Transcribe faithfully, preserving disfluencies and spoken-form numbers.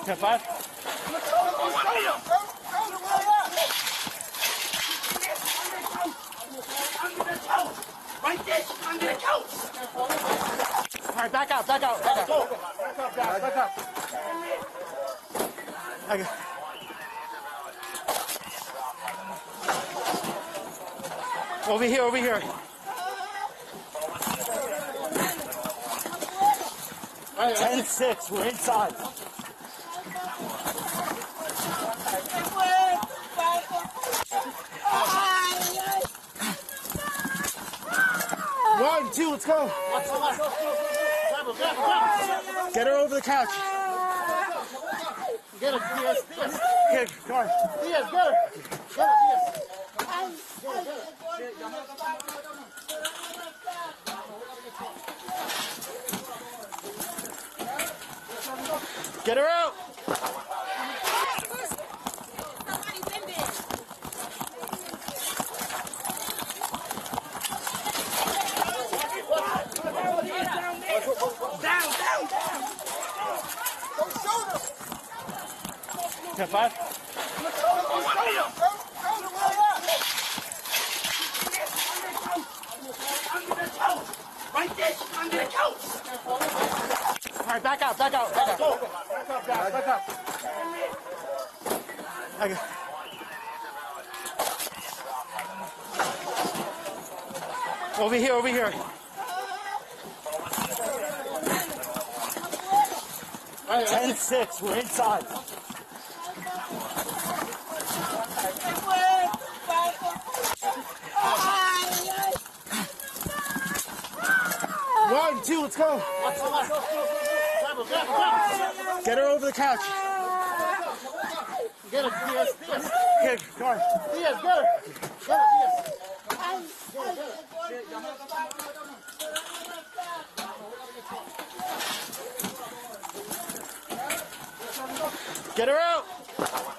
ten five. Right there, under the couch. All right, back out, back out, back out. Back up, guys, back up. Okay. Over here, over here. ten six, we're inside. One, two, let's go. Get her over the couch. Get her, Diaz, Diaz. Get her, come on. Diaz, get her. Get her, Diaz. Get her out. Down, down, down. Don't shoot him. ten five. Under the couch. Right there, under the couch. All right, back out, back out, back out. Back up, guys, back up. Okay. Over here, over here. ten six, we're inside. One, two, let's go. Get her over the couch. Get her, Diaz, Diaz. Get her, come on. Diaz, get her. Get her, Diaz. Get her out.